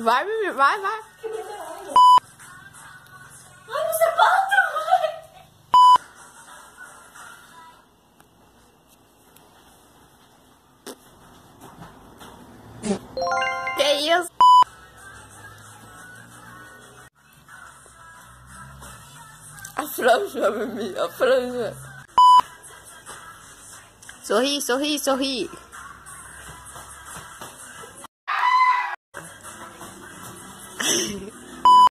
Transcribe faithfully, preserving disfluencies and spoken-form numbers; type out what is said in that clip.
Vai, bebê, vai, vai. Ai, meu sapato! Que isso? A franja, bebê, a franja. Sorri, sorri, sorri.